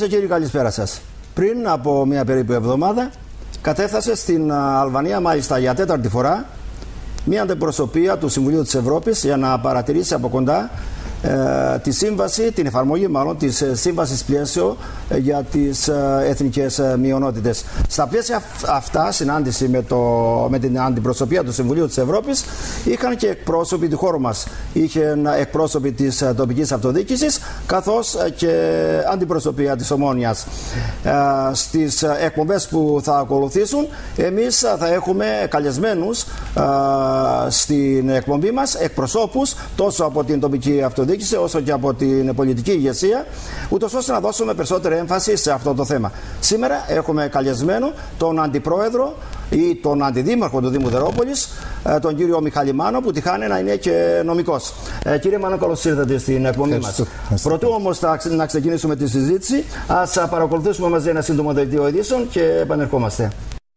κύριοι, καλησπέρα σας. Πριν από μία περίπου εβδομάδα κατέφθασε στην Αλβανία, μάλιστα για 4η φορά, μία αντιπροσωπεία του Συμβουλίου της Ευρώπης για να παρατηρήσει από κοντά τη σύμβαση, την εφαρμογή μάλλον της σύμβασης πλαίσιο για τις εθνικές μειονότητες. Στα πλαίσια αυτά, συνάντηση με την αντιπροσωπεία του Συμβουλίου της Ευρώπης, είχαν και εκπρόσωποι του χώρου μας. Είχαν εκπρόσωποι της τοπικής αυτοδιοίκησης, καθώς και αντιπροσωπεία της Ομόνοιας. Στις εκπομπές που θα ακολουθήσουν, εμείς θα έχουμε καλεσμένους στην εκπομπή μας εκπροσώπους τόσο από την τοπική αυτοδιοίκηση όσο και από την πολιτική ηγεσία, ούτως ώστε να δώσουμε περισσότερη έμφαση σε αυτό το θέμα. Σήμερα έχουμε καλεσμένο τον αντιπρόεδρο ή τον αντιδήμαρχο του Δήμου Δερόπολης, τον κύριο Μιχάλη Μάνο, που τυχάνει να είναι και νομικός. Κύριε Μάνο, καλώς ήρθατε στην εκπομπή μας. Πρωτού όμως να ξεκινήσουμε τη συζήτηση, ας παρακολουθήσουμε μαζί ένα σύντομο δελτίο ειδήσεων και επανερχόμαστε.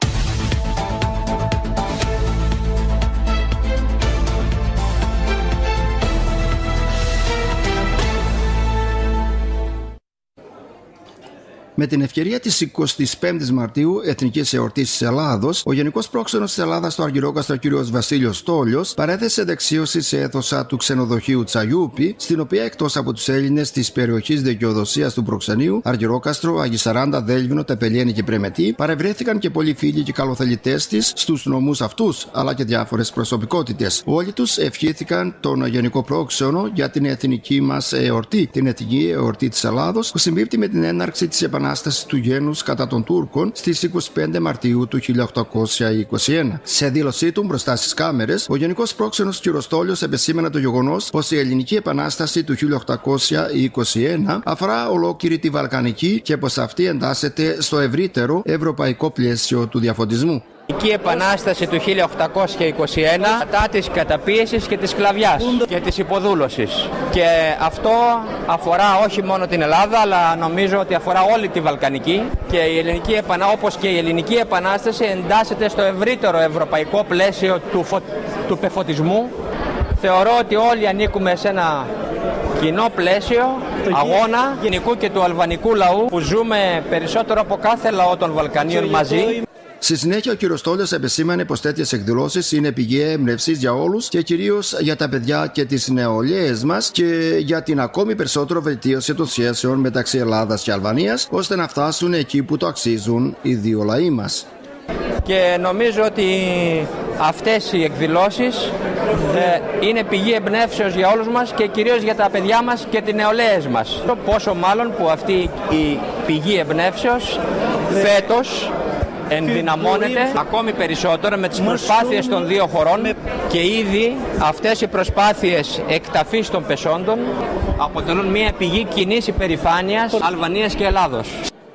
Με την ευκαιρία της 25ης Μαρτίου, Εθνικής Εορτής της Ελλάδος, ο Γενικός Πρόξενος της Ελλάδας στο Αργυρόκαστρο κ. Βασίλειος Στόλιος παρέθεσε δεξίωση σε αίθουσα του ξενοδοχείου Τσαγιούπη, στην οποία εκτός από τους Έλληνες της περιοχής δικαιοδοσίας του προξενείου, Αργυρόκαστρο, Αγισαράντα, Δέλβινο, Τεπελιένη και Πρεμετή, παρευρέθηκαν και πολλοί φίλοι και καλοθελητές της στους νομούς αυτούς, αλλά και διάφορες προσωπικότητες. Όλοι τους ευχήθηκαν τον Γενικό Πρόξενο για την εθνική μας εορτή, την Εθνική Εορτή της Ελλάδος, που συμπίπτει με την έναρξη της Επανάσταση του γένους κατά των Τούρκων στις 25 Μαρτίου του 1821. Σε δήλωσή του μπροστά στις κάμερες, ο Γενικός Πρόξενος κ. Στόλιος επεσήμανε το γεγονός πως η Ελληνική Επανάσταση του 1821 αφορά ολόκληρη τη Βαλκανική και πως αυτή εντάσσεται στο ευρύτερο ευρωπαϊκό πλαίσιο του διαφωτισμού. Η Ελληνική Επανάσταση του 1821 κατά της καταπίεσης και της σκλαβιάς και της υποδούλωσης. Και αυτό αφορά όχι μόνο την Ελλάδα, αλλά νομίζω ότι αφορά όλη τη Βαλκανική. Και η Ελληνική όπως και η Ελληνική Επανάσταση εντάσσεται στο ευρύτερο ευρωπαϊκό πλαίσιο του πεφωτισμού. Θεωρώ ότι όλοι ανήκουμε σε ένα κοινό πλαίσιο αγώνα γενικού και του αλβανικού λαού, που ζούμε περισσότερο από κάθε λαό των Βαλκανίων μαζί. Στη συνέχεια, ο κ. Στόλιος επεσήμανε πως τέτοιες εκδηλώσεις είναι πηγή έμπνευσης για όλους και κυρίως για τα παιδιά και τις νεολαίες μας και για την ακόμη περισσότερο βελτίωση των σχέσεων μεταξύ Ελλάδας και Αλβανίας, ώστε να φτάσουν εκεί που το αξίζουν οι δύο λαοί μας. Και νομίζω ότι αυτές οι εκδηλώσεις είναι πηγή εμπνεύσεως για όλους μας και κυρίως για τα παιδιά μας και τις νεολαίες μας. Πόσο μάλλον που αυτή η πηγή εμπνεύσεως φέτος ενδυναμώνεται ακόμη περισσότερο με τις προσπάθειες των δύο χωρών, και ήδη αυτές οι προσπάθειες εκταφής των πεσόντων αποτελούν μια πηγή κοινής υπερηφάνειας Αλβανίας και Ελλάδος.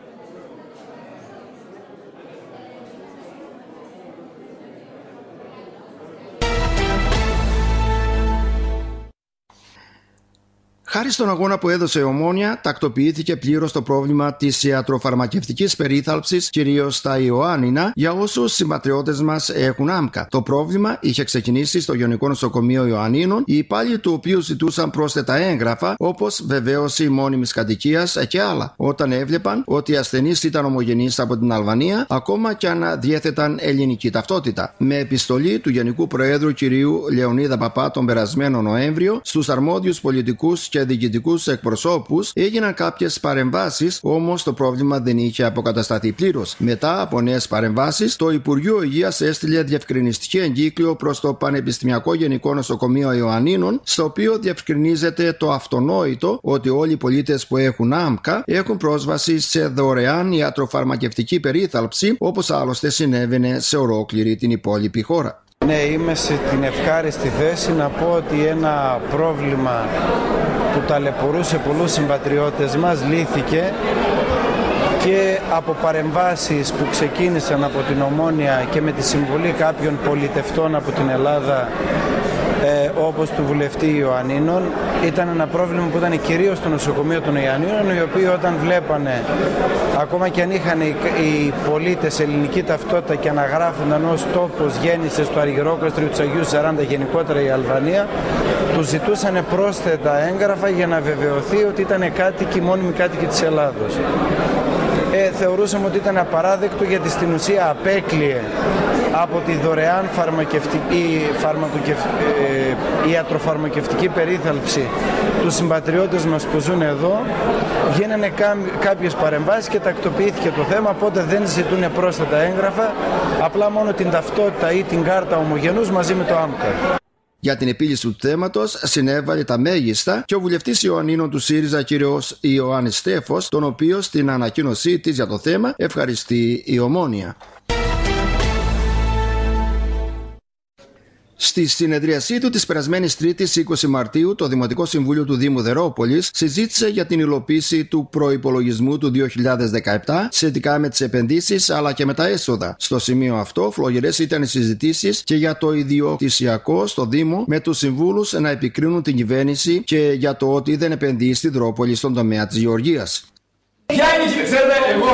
Χάρη στον αγώνα που έδωσε η Ομόνια, τακτοποιήθηκε πλήρως το πρόβλημα της ιατροφαρμακευτικής περίθαλψης, κυρίως στα Ιωάννινα, για όσους συμπατριώτες μας έχουν άμκα. Το πρόβλημα είχε ξεκινήσει στο Γενικό Νοσοκομείο Ιωαννίνων, οι υπάλληλοι του οποίου ζητούσαν πρόσθετα έγγραφα, όπως βεβαίωση μόνιμης κατοικίας και άλλα, όταν έβλεπαν ότι οι ασθενείς ήταν ομογενείς από την Αλβανία, ακόμα και αν διέθεταν ελληνική ταυτότητα. Με επιστολή του Γενικού Προέδρου κ. Λεωνίδα Παπά τον περασμένο Νοέμβριο στους αρμόδιους πολιτικούς και διοικητικούς εκπροσώπους έγιναν κάποιες παρεμβάσεις, όμως το πρόβλημα δεν είχε αποκατασταθεί πλήρως. Μετά από νέες παρεμβάσεις, το Υπουργείο Υγείας έστειλε διευκρινιστική εγκύκλιο προς το Πανεπιστημιακό Γενικό Νοσοκομείο Ιωαννίνων, στο οποίο διευκρινίζεται το αυτονόητο ότι όλοι οι πολίτες που έχουν άμκα έχουν πρόσβαση σε δωρεάν ιατροφαρμακευτική περίθαλψη, όπως άλλωστε συνέβαινε σε ολόκληρη την υπόλοιπη χώρα. Ναι, είμαι σε την ευχάριστη θέση να πω ότι ένα πρόβλημα που ταλαιπωρούσε πολλούς συμπατριώτες μας λύθηκε, και από παρεμβάσεις που ξεκίνησαν από την Ομόνια και με τη συμβολή κάποιων πολιτευτών από την Ελλάδα όπως του βουλευτή Ιωαννίνων. Ήταν ένα πρόβλημα που ήταν κυρίως στο νοσοκομείο των Ιωαννίνων, οι οποίοι όταν βλέπανε, ακόμα και αν είχαν οι πολίτες ελληνική ταυτότητα και αναγράφονταν ως τόπος γέννησης του Αργυρόκαστριου του Αγίου Σαράντα, γενικότερα η Αλβανία, τους ζητούσαν πρόσθετα έγγραφα για να βεβαιωθεί ότι ήταν κάτοικοι, μόνιμοι κάτοικοι της Ελλάδος. Θεωρούσαμε ότι ήταν απαράδεκτο, γιατί στην ουσία απέκλειε από τη δωρεάν ιατροφαρμακευτική περίθαλψη τους συμπατριώτες μας που ζουν εδώ. Γίνανε κάποιες παρεμβάσεις και τακτοποιήθηκε το θέμα, οπότε δεν ζητούν πρόσθετα έγγραφα, απλά μόνο την ταυτότητα ή την κάρτα ομογενούς μαζί με το άμκα. Για την επίλυση του θέματος συνέβαλε τα μέγιστα και ο βουλευτής Ιωαννίνων του ΣΥΡΙΖΑ κ. Ιωάννης Στέφος, τον οποίο στην ανακοίνωσή της για το θέμα ευχαριστεί η Ομόνοια. Στη συνεδρίασή του της περασμένης Τρίτης 20 Μαρτίου, το Δημοτικό Συμβούλιο του Δήμου Δερόπολης συζήτησε για την υλοποίηση του προϋπολογισμού του 2017 σχετικά με τις επενδύσεις αλλά και με τα έσοδα. Στο σημείο αυτό, φλογερές ήταν οι συζητήσεις και για το ιδιοκτησιακό στο Δήμο, με τους συμβούλους να επικρίνουν την κυβέρνηση και για το ότι δεν επενδύει στη Δερόπολη στον τομέα της γεωργίας. Ποια είναι η ξέρετε, εγώ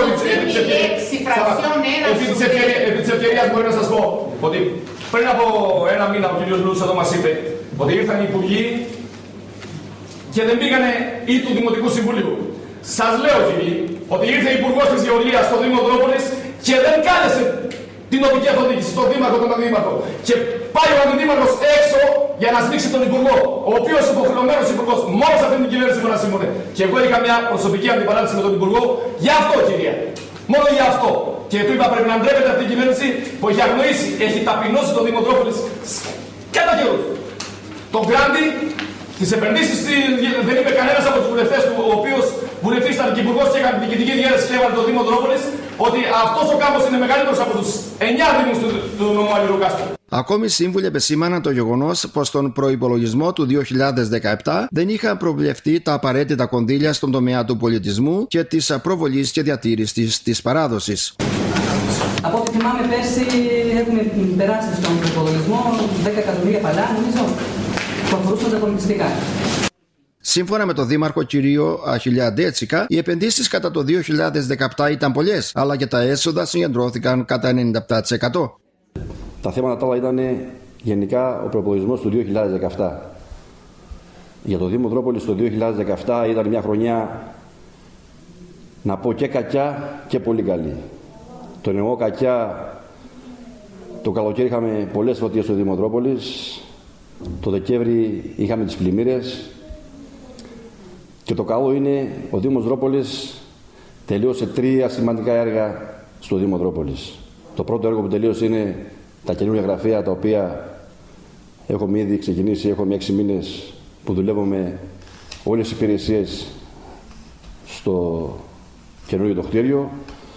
επί της ευκαιρίας μπορεί να σας πω ότι πριν από ένα μήνα ο κ. Λούς εδώ μας είπε ότι ήρθαν οι υπουργοί και δεν πήγανε ή του Δημοτικού Συμβουλίου. Σας λέω κύριοι ότι ήρθε η Υπουργός της Γεωργίας στο Δήμο Δρόπολης και δεν κάλεσε την τοπική αυτοδιοίκηση, τον Δήμαρχο, τον Αντιδήμαρχο. Και πάει ο Αντιδήμαρχος έξω για να σμίξει τον Υπουργό, ο οποίος υποχρεωμένος Υπουργός μόνο σε αυτήν την κυβέρνηση μπορεί να σύμφωνε. Και εγώ είχα μια προσωπική αντιπαράθεση με τον Υπουργό για αυτό, κυρία. Μόνο για αυτό. Και του είπα πρέπει να ντρέπεται αυτή η κυβέρνηση που έχει αγνοήσει, έχει ταπεινώσει τον Δήμο Δρόπολης κατά καιρούς. Τον Γκράντι, τις επενδύσεις δεν είπε κανένας από τους βουλευτές του, ο οποίος βουλευτής ήταν και υπουργός και έκανε την διοικητική διαίρεση και έβαλε το Δήμο Δρόπολης, ότι αυτός ο κάμπος είναι μεγαλύτερος από τους 9 δήμους του νομού Αλληροκάστρου. Ακόμη σύμβουλοι επεσήμαναν το γεγονός πως στον προϋπολογισμό του 2017 δεν είχαν προβλεφτεί τα απαραίτητα κονδύλια στον τομέα του πολιτισμού και της προβολής και διατήρησης της παράδοσης. Από ό,τι θυμάμαι, πέρσι έχουμε περάσει στον προϋπολογισμό 10 εκατομμύρια παλιά, νομίζω, που αφορούσαν τα πολιτιστικά. Σύμφωνα με τον Δήμαρχο κ. Αχιλιά Ντέτσικα, οι επενδύσεις κατά το 2017 ήταν πολλές, αλλά και τα έσοδα συγκεντρώθηκαν κατά 97%. Τα θέματα τα άλλα ήταν γενικά ο προϋπολογισμός του 2017. Για το Δήμο Δρόπολης το 2017 ήταν μια χρονιά, να πω, και κακιά και πολύ καλή. Το εννοώ κακιά, το καλοκαίρι είχαμε πολλές φωτίες στο Δήμο Δρόπολης, το Δεκέμβρη είχαμε τις πλημμύρες και το καλό είναι ο Δήμος Δρόπολης τελείωσε 3 σημαντικά έργα στο Δήμο Δρόπολης. Το πρώτο έργο που τελείωσε είναι τα καινούργια γραφεία, τα οποία έχουμε ήδη ξεκινήσει, έχουμε 6 μήνες που δουλεύουμε όλες οι υπηρεσίες στο καινούργιο το κτίριο.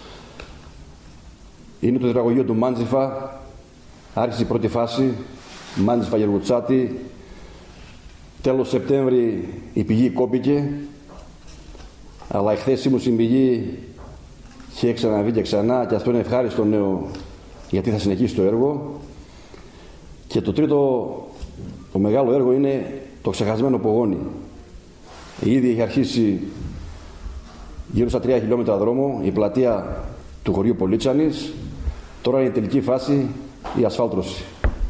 Είναι το υδραγωγείο του Μάντζιφα, άρχισε η πρώτη φάση, Μάντζιφα Γεργουτσάτη. Τέλος Σεπτέμβρη η πηγή κόπηκε, αλλά εχθές ήμουν στην πηγή και ξαναβεί και ξανά, και αυτό είναι ευχάριστο νέο, γιατί θα συνεχίσει το έργο. Και το τρίτο, το μεγάλο έργο, είναι το ξεχασμένο Πογόνι. Ήδη έχει αρχίσει γύρω στα 3 χιλιόμετρα δρόμο η πλατεία του χωριού Πολίτσανης. Τώρα είναι η τελική φάση, η ασφάλτρωση.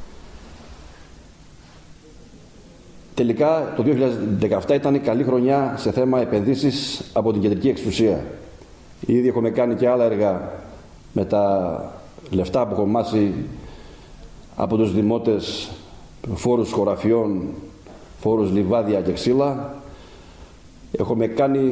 Τελικά το 2017 ήταν καλή χρονιά σε θέμα επενδύσεις από την κεντρική εξουσία. Ήδη έχουμε κάνει και άλλα έργα με τα λεφτά που έχουμε μάσει από τους δημότες, φόρους χωραφιών, φόρους λιβάδια και ξύλα. Έχουμε κάνει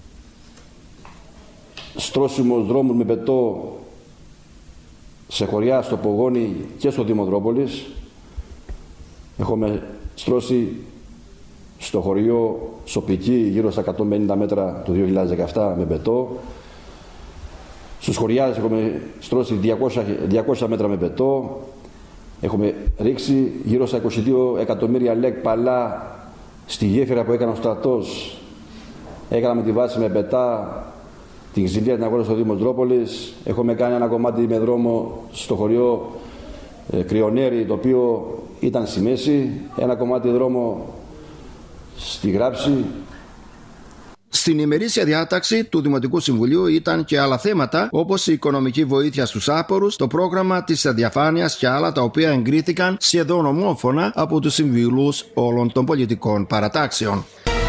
στρώσιμους δρόμους με πετώ σε χωριά, στο Πογόνι και στο Δήμο Δρόπολης. Έχουμε στρώσει στο χωριό Σοπική γύρω στα 150 μέτρα το 2017 με πετώ. Στους χωριάδες έχουμε στρώσει 200 μέτρα με πετώ. Έχουμε ρίξει γύρω στα 22 εκατομμύρια λεκ παλά στη γέφυρα που έκανε ο στρατός. Έκαναμε τη βάση με πετά, την ξυλία την αγορά στο Δήμο Δρόπολης. Έχουμε κάνει ένα κομμάτι με δρόμο στο χωριό Κρυονέρι, το οποίο ήταν στη μέση, ένα κομμάτι δρόμο στη Γράψη. Στην ημερήσια διάταξη του Δημοτικού Συμβουλίου ήταν και άλλα θέματα, όπως η οικονομική βοήθεια στους άπορους, το πρόγραμμα της διαφάνειας και άλλα, τα οποία εγκρίθηκαν σχεδόν ομόφωνα από τους συμβούλους όλων των πολιτικών παρατάξεων.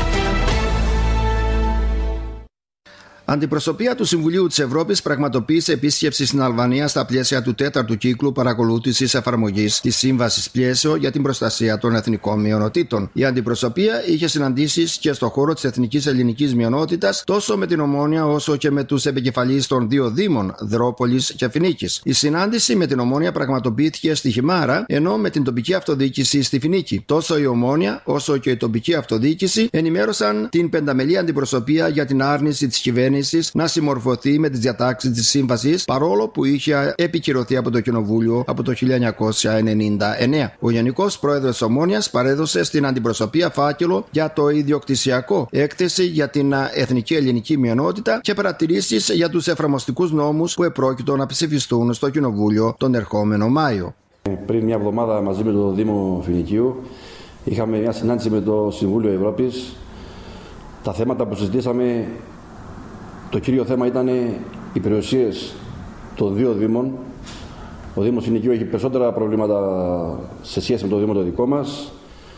Αντιπροσωπεία του Συμβουλίου της Ευρώπης πραγματοποίησε επίσκεψη στην Αλβανία στα πλαίσια του 4ου κύκλου παρακολούθησης εφαρμογής της Σύμβασης Πλαίσιο για την προστασία των εθνικών μειονοτήτων. Η αντιπροσωπεία είχε συναντήσεις και στο χώρο της εθνικής ελληνικής μειονότητας, τόσο με την Ομόνια όσο και με τους επικεφαλείς των δύο δήμων, Δρόπολης και Φινίκης. Η συνάντηση με την Ομόνια πραγματοποιήθηκε στη Χιμάρα, ενώ με την τοπική αυτοδιοίκηση στη Φινίκη. Τόσο η Ομόνια όσο και η τοπική αυτοδιοίκηση ενημέρωσαν την πενταμελή αντιπροσωπεία για την άρνηση της κυβέρνησης να συμμορφωθεί με τις διατάξεις της σύμβασης, παρόλο που είχε επικυρωθεί από το Κοινοβούλιο από το 1999. Ο Γενικός Πρόεδρος της Ομόνιας παρέδωσε στην αντιπροσωπεία φάκελο για το ιδιοκτησιακό, έκθεση για την εθνική ελληνική μειονότητα και παρατηρήσεις για τους εφαρμοστικούς νόμους που επρόκειτο να ψηφιστούν στο Κοινοβούλιο τον ερχόμενο Μάιο. Πριν μια εβδομάδα, μαζί με το Δήμο Φινικίου, είχαμε μια συνάντηση με το Συμβούλιο Ευρώπης. Τα θέματα που συζητήσαμε, το κύριο θέμα ήταν οι περιουσίες των δύο δήμων. Ο Δήμος Φινικίου έχει περισσότερα προβλήματα σε σχέση με το Δήμο το δικό μας.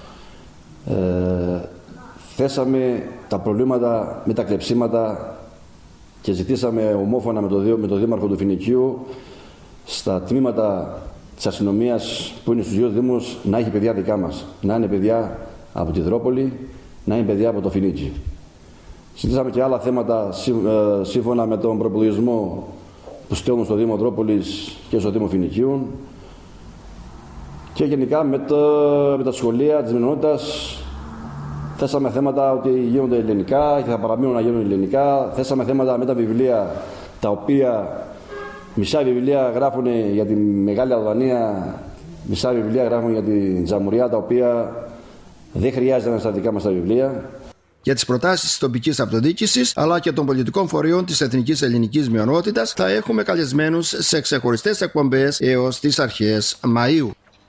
Θέσαμε τα προβλήματα με τα κλεψίματα και ζητήσαμε ομόφωνα με το Δήμαρχο του Φινικίου στα τμήματα της αστυνομίας που είναι στους δύο Δήμους να έχει παιδιά δικά μας. Να είναι παιδιά από τη Δρόπολη, να είναι παιδιά από το Φινίκι. Συζητήσαμε και άλλα θέματα σύμφωνα με τον προπολογισμό που στέλνουν στο Δήμο Δρόπολης και στο Δήμο Φινικίου και γενικά με τα σχολεία της μειονότητας. Θέσαμε θέματα ότι γίνονται ελληνικά και θα παραμείνουν να γίνουν ελληνικά. Θέσαμε θέματα με τα βιβλία, τα οποία μισά βιβλία γράφουν για τη Μεγάλη Αλβανία, μισά βιβλία γράφουν για την Τζαμουριά, τα οποία δεν χρειάζεται να είναι στα δικά μας τα βιβλία. Για τις προτάσεις της τοπικής αυτοδιοίκησης αλλά και των πολιτικών φορείων της εθνικής ελληνικής μειονότητας θα έχουμε καλεσμένους σε ξεχωριστές εκπομπές έως τις αρχές Μαΐου.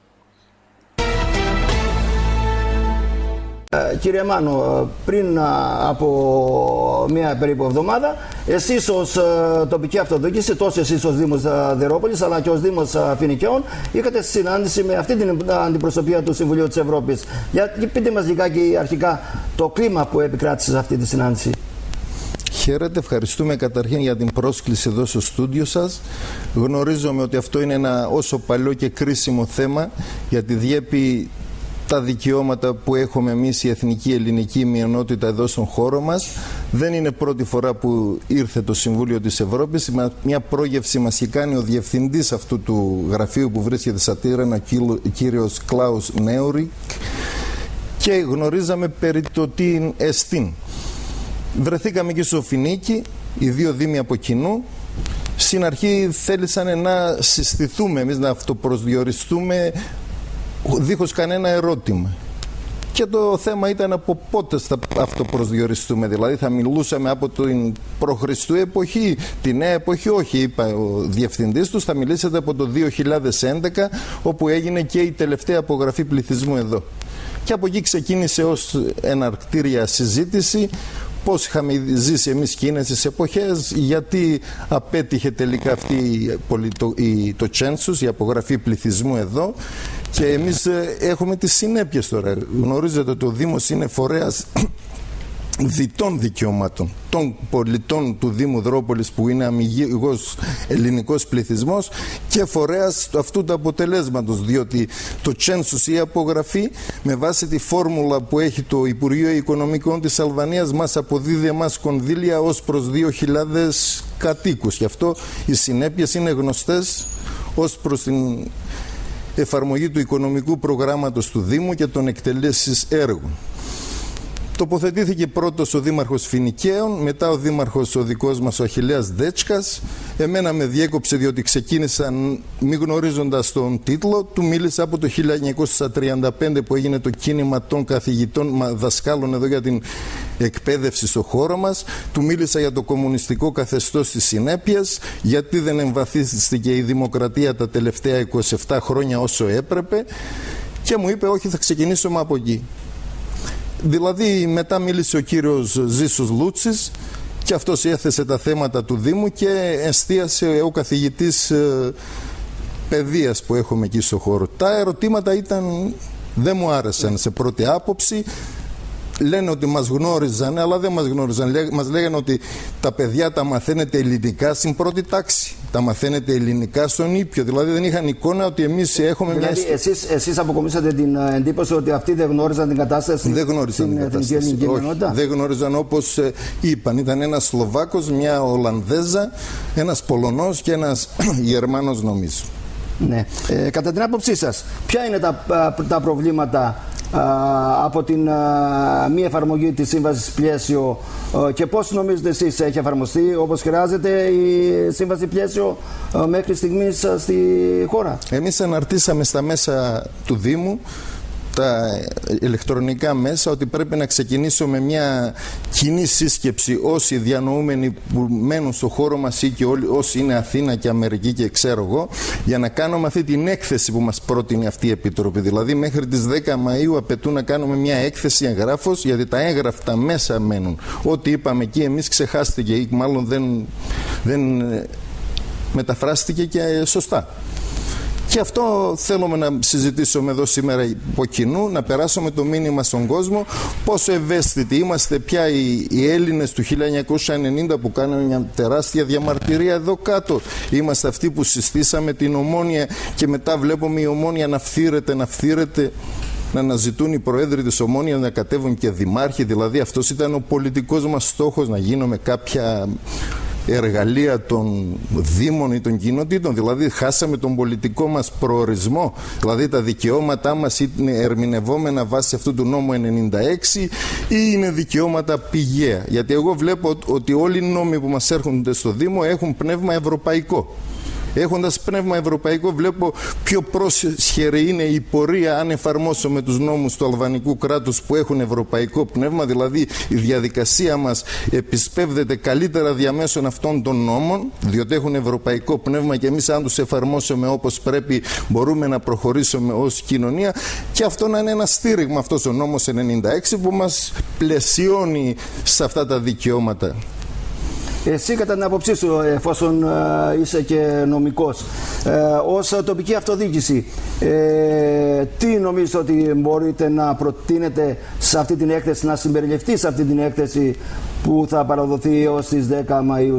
Κύριε Μάνο, πριν από μία περίπου εβδομάδα, εσείς ως τοπική αυτοδιοίκηση, τόσο εσείς ως Δήμος Δερόπολης αλλά και ως Δήμος Φινικιών, είχατε συνάντηση με αυτή την αντιπροσωπεία του Συμβουλίου της Ευρώπης. Πείτε μας λιγάκι αρχικά το κλίμα που επικράτησε σε αυτή τη συνάντηση. Χαίρετε, ευχαριστούμε καταρχήν για την πρόσκληση εδώ στο στούντιο σας. Γνωρίζουμε ότι αυτό είναι ένα όσο παλιό και κρίσιμο θέμα, γιατί διέπει τα δικαιώματα που έχουμε εμείς η εθνική ελληνική μειονότητα εδώ στον χώρο μας. Δεν είναι πρώτη φορά που ήρθε το Συμβούλιο της Ευρώπης. Μια πρόγευση μας είχε κάνει ο διευθυντής αυτού του γραφείου που βρίσκεται στα Τύρανα, ο κύριος Κλάους Νέουρικ, και γνωρίζαμε περί το τι εστίν. Βρεθήκαμε και στο Φινίκι, οι δύο δήμοι από κοινού. Στην αρχή θέλησαν να συστηθούμε εμείς, να αυτοπροσδιοριστούμε δίχως κανένα ερώτημα. Και το θέμα ήταν από πότε θα αυτοπροσδιοριστούμε. Δηλαδή θα μιλούσαμε από την προχριστού εποχή, τη νέα εποχή. Όχι, είπα ο διευθυντής τους, θα μιλήσετε από το 2011, όπου έγινε και η τελευταία απογραφή πληθυσμού εδώ. Και από εκεί ξεκίνησε ως εναρκτήρια συζήτηση πώς είχαμε ζήσει εμείς εκείνες τις εποχές, γιατί απέτυχε τελικά αυτή το census, η απογραφή πληθυσμού εδώ, και εμείς έχουμε τις συνέπειες τώρα. Γνωρίζετε ότι ο Δήμος είναι φορέας διτών δικαιωμάτων των πολιτών του Δήμου Δρόπολης, που είναι αμυγός ελληνικός πληθυσμός, και φορέας αυτού του αποτελέσματος, διότι το census, η απογραφή, με βάση τη φόρμουλα που έχει το Υπουργείο Οικονομικών της Αλβανίας, μας αποδίδει εμάς κονδύλια ως προς 2.000 κατοίκους. Γι' αυτό οι συνέπειες είναι γνωστές ως προς την εφαρμογή του οικονομικού προγράμματος του Δήμου και των εκτελέσεις έργων. Τοποθετήθηκε πρώτος ο Δήμαρχος Φινικαίων, μετά ο Δήμαρχος ο δικός μας ο Αχιλλέας Δέτσκας. Εμένα με διέκοψε διότι ξεκίνησα μη γνωρίζοντας τον τίτλο του. Μίλησα από το 1935 που έγινε το κίνημα των καθηγητών δασκάλων εδώ για την εκπαίδευση στο χώρο μας, του μίλησα για το κομμουνιστικό καθεστώς της συνέπειας, γιατί δεν εμβαθίστηκε η δημοκρατία τα τελευταία 27 χρόνια όσο έπρεπε, και μου είπε όχι, θα ξεκινήσουμε από εκεί. Δηλαδή μετά μίλησε ο κύριος Ζήσος Λούτσης και αυτός έθεσε τα θέματα του Δήμου και εστίασε ο καθηγητής παιδείας που έχουμε εκεί στο χώρο. Τα ερωτήματα δεν μου άρεσαν σε πρώτη άποψη. Λένε ότι μας γνώριζαν, αλλά δεν μας γνώριζαν. Μας λέγανε ότι τα παιδιά τα μαθαίνετε ελληνικά στην πρώτη τάξη. Τα μαθαίνετε ελληνικά στον Ήπιο. Δηλαδή δεν είχαν εικόνα ότι εμείς έχουμε μια... Εσείς αποκομίσατε την εντύπωση ότι αυτοί δεν γνώριζαν την κατάσταση. Δεν γνώριζαν την κατάσταση. Δεν γνώριζαν, όπως είπαν. Ήταν ένας Σλοβάκος, μια Ολλανδέζα, ένας Πολωνός και ένας Γερμανός, νομίζω. Ναι. Κατά την άποψή σας, ποια είναι τα προβλήματα από την μη εφαρμογή της σύμβασης πλαίσιο και πώς νομίζετε εσείς έχει εφαρμοστεί όπως χρειάζεται η σύμβαση πλαίσιο μέχρι στιγμής στη χώρα? Εμείς αναρτήσαμε στα μέσα του Δήμου, τα ηλεκτρονικά μέσα, ότι πρέπει να ξεκινήσουμε μια κοινή σύσκεψη όσοι διανοούμενοι που μένουν στο χώρο μας ή και όσοι είναι Αθήνα και Αμερική και ξέρω εγώ, για να κάνουμε αυτή την έκθεση που μας πρότεινε αυτή η Επιτροπή. Δηλαδή μέχρι τις 10 Μαΐου απαιτούν να κάνουμε μια έκθεση εγγράφος, γιατί τα έγγραφτα μέσα μένουν. Ό,τι είπαμε εκεί εμείς ξεχάστηκε ή μάλλον δεν μεταφράστηκε και σωστά. Και αυτό θέλουμε να συζητήσουμε εδώ σήμερα από κοινού, να περάσουμε το μήνυμα στον κόσμο πόσο ευαίσθητοι είμαστε πια οι Έλληνες του 1990 που κάνουν μια τεράστια διαμαρτυρία εδώ κάτω. Είμαστε αυτοί που συστήσαμε την Ομόνοια και μετά βλέπουμε η Ομόνοια να φθήρεται, να αναζητούν οι προέδροι της Ομόνοιας να κατέβουν και δημάρχοι. Δηλαδή αυτός ήταν ο πολιτικός μας στόχος, να γίνουμε κάποια εργαλεία των δήμων ή των κοινοτήτων. Δηλαδή χάσαμε τον πολιτικό μας προορισμό. Δηλαδή τα δικαιώματά μας είναι ερμηνευόμενα βάσει αυτού του νόμου 96 ή είναι δικαιώματα πηγαία? Γιατί εγώ βλέπω ότι όλοι οι νόμοι που μας έρχονται στο Δήμο έχουν πνεύμα ευρωπαϊκό. Έχοντας πνεύμα ευρωπαϊκό, βλέπω πιο πρόσχερη είναι η πορεία αν εφαρμόσουμε τους νόμους του αλβανικού κράτους που έχουν ευρωπαϊκό πνεύμα. Δηλαδή η διαδικασία μας επισπεύδεται καλύτερα διαμέσων αυτών των νόμων, διότι έχουν ευρωπαϊκό πνεύμα και εμείς αν τους εφαρμόσουμε όπως πρέπει μπορούμε να προχωρήσουμε ως κοινωνία. Και αυτό να είναι ένα στήριγμα, αυτός ο νόμος 96 που μας πλαισιώνει σε αυτά τα δικαιώματα. Εσύ κατά την άποψή σου, εφόσον είσαι και νομικός, ως τοπική αυτοδιοίκηση, τι νομίζεις ότι μπορείτε να προτείνετε σε αυτή την έκθεση, να συμπεριληφθεί σε αυτή την έκθεση που θα παραδοθεί ως τις 10 Μαΐου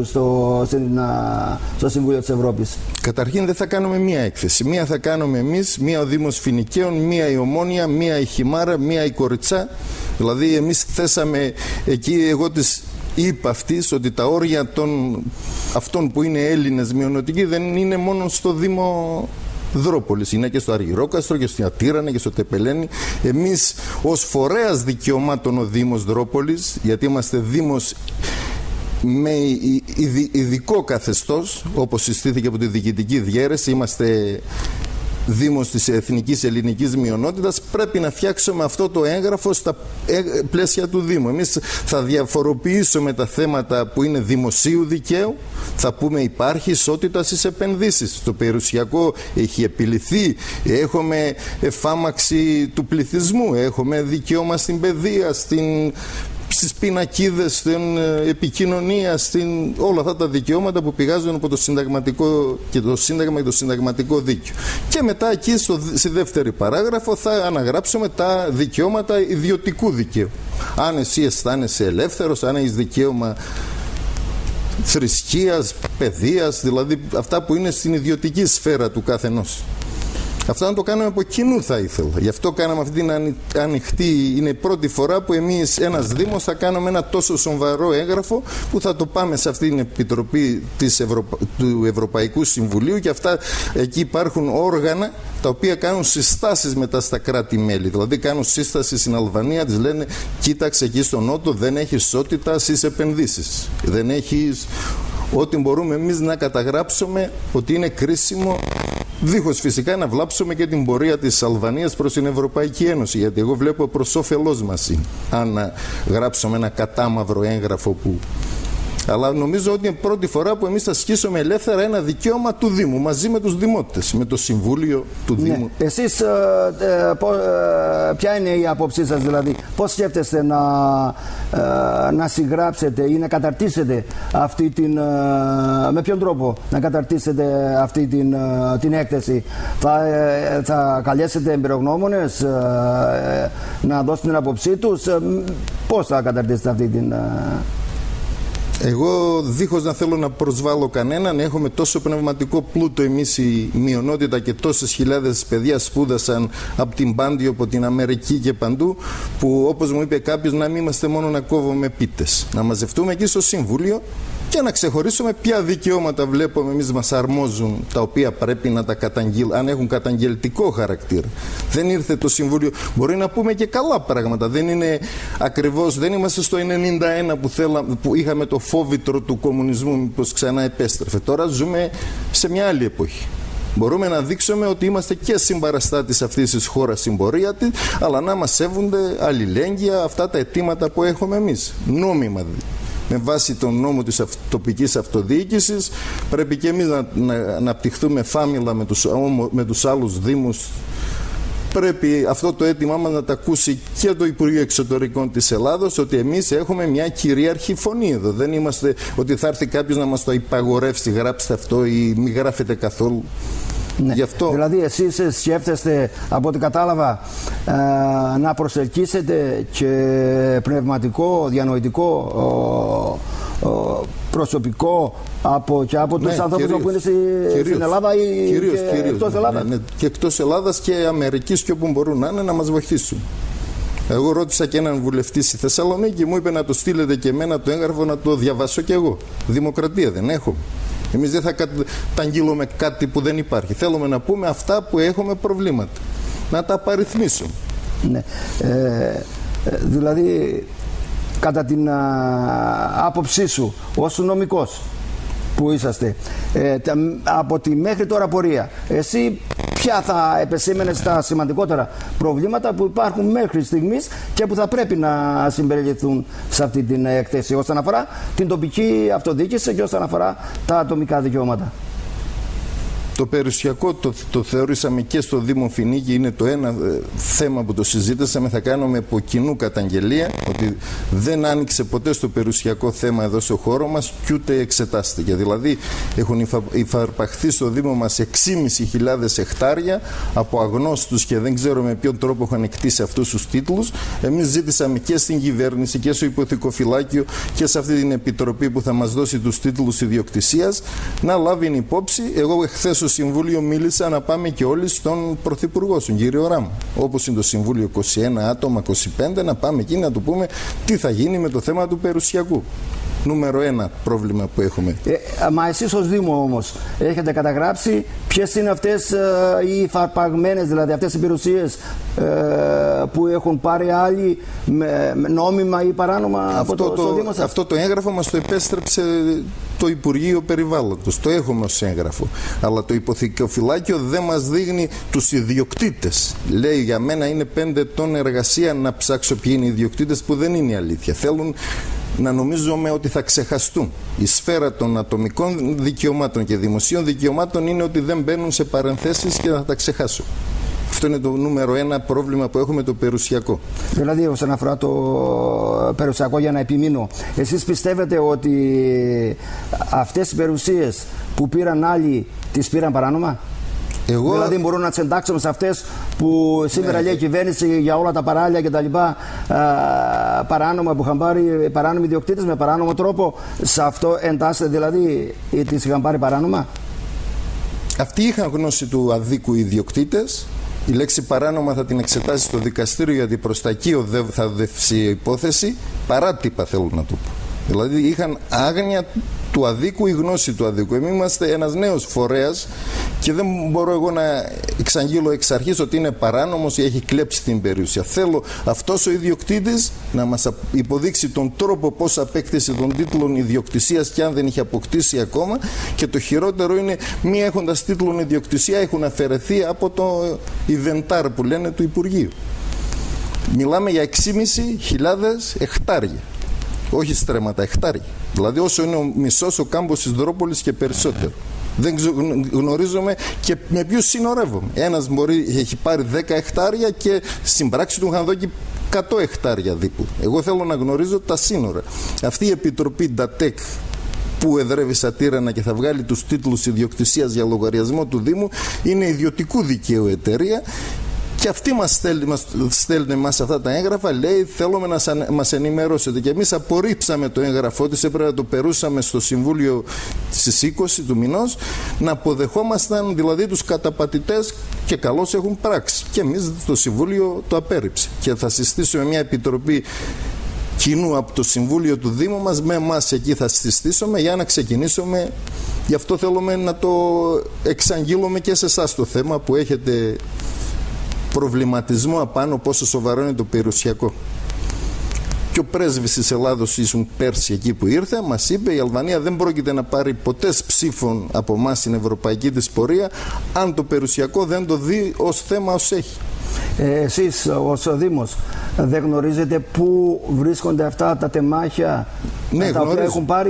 στο Συμβούλιο της Ευρώπης? Καταρχήν δεν θα κάνουμε μία έκθεση. Μία θα κάνουμε εμείς, μία ο Δήμος Φοινικαίων, μία η Ομόνοια, μία η Χιμάρα, μία η Κοριτσά. Δηλαδή εμείς θέσαμε εκεί, εγώ είπα αυτής ότι τα όρια αυτών που είναι Έλληνες μειονοτικοί δεν είναι μόνο στο Δήμο Δρόπολης, είναι και στο Αργυρόκαστρο και στην Αττήρανα και στο Τεπελένη. Εμείς ως φορέας δικαιωμάτων ο Δήμος Δρόπολης, γιατί είμαστε Δήμος με ειδικό καθεστώς, όπως συστήθηκε από τη διοικητική διαίρεση, είμαστε Δήμος της εθνικής ελληνικής μειονότητας, πρέπει να φτιάξουμε αυτό το έγγραφο στα πλαίσια του Δήμου. Εμείς θα διαφοροποιήσουμε τα θέματα που είναι δημοσίου δικαίου, θα πούμε υπάρχει ισότητα στις επενδύσεις. Το περιουσιακό έχει επιληθεί, έχουμε εφάμαξη του πληθυσμού, έχουμε δικαίωμα στην παιδεία, στις πινακίδες, στην επικοινωνία, όλα αυτά τα δικαιώματα που πηγάζουν από το συνταγματικό και το Σύνταγμα και το συνταγματικό δίκαιο. Και μετά εκεί στη δεύτερη παράγραφο θα αναγράψουμε τα δικαιώματα ιδιωτικού δικαίου. Αν εσύ αισθάνεσαι ελεύθερος, αν έχεις δικαίωμα θρησκείας, παιδείας, δηλαδή αυτά που είναι στην ιδιωτική σφαίρα του καθενός. Αυτό να το κάνουμε από κοινού θα ήθελα. Γι' αυτό κάναμε αυτή την ανοιχτή. Είναι η πρώτη φορά που εμείς ένας Δήμος θα κάνουμε ένα τόσο σοβαρό έγγραφο που θα το πάμε σε αυτή την Επιτροπή του Ευρωπαϊκού Συμβουλίου και αυτά εκεί υπάρχουν όργανα τα οποία κάνουν συστάσεις μετά στα κράτη-μέλη. Δηλαδή κάνουν σύσταση στην Αλβανία, της λένε κοίταξε εκεί στον Νότο δεν έχει ισότητα στις επενδύσεις. Δεν έχει ό,τι μπορούμε εμείς να καταγράψουμε ότι είναι κρίσιμο δίχως φυσικά να βλάψουμε και την πορεία της Αλβανίας προς την Ευρωπαϊκή Ένωση, γιατί εγώ βλέπω προς όφελός μας αν γράψουμε ένα κατάμαυρο έγγραφο που... Αλλά νομίζω ότι είναι πρώτη φορά που εμείς θα ασκήσουμε ελεύθερα ένα δικαίωμα του Δήμου μαζί με τους δημότες, με το Συμβούλιο του Δήμου. Εσείς ποια είναι η άποψή σας, δηλαδή πώς σκέφτεστε να συγγράψετε ή να καταρτήσετε αυτή την, με ποιον τρόπο να καταρτήσετε αυτή την έκθεση? Θα καλέσετε εμπειρογνώμονες να δώσουν την άποψή τους? Πώς θα καταρτήσετε αυτή την... Εγώ, δίχως να θέλω να προσβάλλω κανέναν, έχουμε τόσο πνευματικό πλούτο εμείς η μειονότητα και τόσες χιλιάδες παιδιά σπούδασαν από την Πάντιο, από την Αμερική και παντού, που όπως μου είπε κάποιος, να μην είμαστε μόνο να κόβουμε πίτες. Να μαζευτούμε εκεί στο Συμβούλιο και να ξεχωρίσουμε ποια δικαιώματα βλέπουμε εμείς μας αρμόζουν, τα οποία πρέπει να τα καταγγείλουμε, αν έχουν καταγγελτικό χαρακτήρα. Δεν ήρθε το Συμβούλιο, μπορεί να πούμε και καλά πράγματα, δεν είναι ακριβώς, δεν είμαστε στο 91 που είχαμε το φόβητρο του κομμουνισμού, μήπως ξανά επέστρεφε. Τώρα ζούμε σε μια άλλη εποχή. Μπορούμε να δείξουμε ότι είμαστε και συμπαραστάτης αυτής της χώρας στην πορεία της, αλλά να μας σέβονται αλληλέγγυα αυτά τα αιτήματα που έχουμε εμείς, νόμιμα. Με βάση τον νόμο της τοπικής αυτοδιοίκησης πρέπει και εμείς να αναπτυχθούμε φάμιλα με τους άλλους δήμους. Πρέπει αυτό το αίτημά μας να τα ακούσει και το Υπουργείο Εξωτερικών της Ελλάδος, ότι εμείς έχουμε μια κυρίαρχη φωνή εδώ. Δεν είμαστε ότι θα έρθει κάποιος να μας το υπαγορεύσει, γράψτε αυτό ή μη γράφετε καθόλου. Ναι. Αυτό... Δηλαδή εσείς σκέφτεστε, από ό,τι κατάλαβα, να προσελκύσετε και πνευματικό, διανοητικό προσωπικό και από τους ανθρώπους που είναι στην Ελλάδα ή και εκτός Ελλάδας. Ναι, και εκτός Ελλάδας και Αμερικής και όπου μπορούν να είναι, να μας βοηθήσουν. Εγώ ρώτησα και έναν βουλευτή στη Θεσσαλονίκη, μου είπε να το στείλετε και εμένα το έγγραφο να το διαβάσω κι εγώ. Δημοκρατία δεν έχω. Εμείς δεν θα καταγγείλουμε κάτι που δεν υπάρχει. Θέλουμε να πούμε αυτά που έχουμε προβλήματα. Να τα απαριθμίσουμε. Ναι. Δηλαδή, κατά την άποψή σου, ως νομικός που είσαστε, από τη μέχρι τώρα πορεία, εσύ ποια θα επεσήμενες τα σημαντικότερα προβλήματα που υπάρχουν μέχρι στιγμής και που θα πρέπει να συμπεριληφθούν σε αυτή την έκθεση όσον αφορά την τοπική αυτοδιοίκηση και όσον αφορά τα ατομικά δικαιώματα? Το περιουσιακό το θεωρήσαμε και στο Δήμο Φινίκη, είναι το ένα θέμα που το συζήτησαμε. Θα κάνουμε από κοινού καταγγελία ότι δεν άνοιξε ποτέ στο περιουσιακό θέμα εδώ στο χώρο μας και ούτε εξετάστηκε. Δηλαδή έχουν υφαρπαχθεί στο Δήμο μας 6.500 εκτάρια από αγνώστους και δεν ξέρω με ποιον τρόπο έχουν εκτίσει αυτούς τους τίτλους. Εμείς ζήτησαμε και στην κυβέρνηση και στο υποθηκοφυλάκιο και σε αυτή την επιτροπή που θα μας δώσει τους τίτλους ιδιοκτησίας να λάβει υπόψη. Εγώ χθες στο Συμβούλιο μίλησα να πάμε και όλοι στον Πρωθυπουργό, στον κύριο Ράμ. Όπως είναι το Συμβούλιο 21 άτομα, 25, να πάμε εκεί να του πούμε τι θα γίνει με το θέμα του περιουσιακού. Νούμερο 1 πρόβλημα που έχουμε. Μα εσείς ως Δήμο όμως έχετε καταγράψει ποιες είναι αυτές οι υφαρπαγμένες, δηλαδή αυτές οι περιουσίες που έχουν πάρει άλλοι νόμιμα ή παράνομα από το Δήμο σας? Αυτό το έγγραφο μας το επέστρεψε το Υπουργείο Περιβάλλοντος. Το έχουμε ως έγγραφο. Αλλά το υποθηκοφυλάκιο δεν μας δείχνει τους ιδιοκτήτες. Λέει για μένα είναι 5 ετών εργασία να ψάξω ποιοι είναι οι ιδιοκτήτες, που δεν είναι η αλήθεια. Θέλουν να νομίζουμε ότι θα ξεχαστούν. Η σφαίρα των ατομικών δικαιωμάτων και δημοσίων δικαιωμάτων είναι ότι δεν μπαίνουν σε παρενθέσεις και θα τα ξεχάσω. Αυτό είναι το νούμερο 1 πρόβλημα που έχουμε, το περιουσιακό. Δηλαδή, όσον αφορά το περιουσιακό, για να επιμείνω, εσείς πιστεύετε ότι αυτές οι περιουσίες που πήραν άλλοι τις πήραν παράνομα? Δηλαδή μπορούν να τις εντάξουμε σε αυτές που σήμερα λέει η κυβέρνηση για όλα τα παράλια και τα λοιπά παράνομα που είχαν πάρει παράνομοι ιδιοκτήτες με παράνομο τρόπο? Σε αυτό εντάσσεται δηλαδή τις είχαν πάρει παράνομα? Αυτοί είχαν γνώση του αδίκου ιδιοκτήτες. Η λέξη παράνομα θα την εξετάσει στο δικαστήριο, γιατί προς τα εκεί θα οδεύσει η υπόθεση. Παράτυπα θέλω να το πω. Δηλαδή είχαν άγνοια του αδίκου, η γνώση του αδίκου. Εμείς είμαστε ένας νέος φορέας και δεν μπορώ εγώ να εξαγγείλω εξ αρχής ότι είναι παράνομος ή έχει κλέψει την περιουσία. Θέλω αυτός ο ιδιοκτήτης να μας υποδείξει τον τρόπο πώς απέκτησε τον τίτλο ιδιοκτησίας και αν δεν είχε αποκτήσει ακόμα, και το χειρότερο είναι μη έχοντας τίτλο ιδιοκτησία έχουν αφαιρεθεί από το ιβεντάρ που λένε του Υπουργείου. Μιλάμε για 6.500 εκτάρια. Όχι στρέμματα, εκτάρια. Δηλαδή όσο είναι ο μισός ο κάμπος της Δρόπολης και περισσότερο. Δεν γνωρίζουμε και με ποιους συνορεύομαι. Ένας έχει πάρει 10 εκτάρια και στην πράξη του είχαν δώσει 100 εκτάρια δίπλα. Εγώ θέλω να γνωρίζω τα σύνορα. Αυτή η Επιτροπή Ντατέκ που εδρεύει στα Τύρανα και θα βγάλει τους τίτλους ιδιοκτησίας για λογαριασμό του Δήμου είναι ιδιωτικού δικαίου εταιρεία. Και αυτή μας στέλνει εμάς αυτά τα έγγραφα, λέει θέλουμε να μας ενημερώσετε. Και εμείς απορρίψαμε το έγγραφό της, έπρεπε να το περούσαμε στο Συμβούλιο στις 20 του μηνός, να αποδεχόμασταν δηλαδή τους καταπατητές και καλώς έχουν πράξει. Και εμείς το Συμβούλιο το απέρριψε. Και θα συστήσουμε μια επιτροπή κοινού από το Συμβούλιο του Δήμου μας, με εμάς εκεί θα συστήσουμε για να ξεκινήσουμε. Γι' αυτό θέλουμε να το εξαγγείλουμε και σε εσάς το θέμα που έχετε προβληματισμό απάνω πόσο σοβαρό είναι το περιουσιακό. Και ο πρέσβης της Ελλάδος ήσουν πέρσι εκεί που ήρθε, μας είπε η Αλβανία δεν πρόκειται να πάρει ποτέ ψήφων από εμάς στην ευρωπαϊκή της πορεία αν το περιουσιακό δεν το δει ως θέμα ως έχει. Εσείς ως Δήμος δεν γνωρίζετε πού βρίσκονται αυτά τα τεμάχια, ναι, τα οποία έχουν πάρει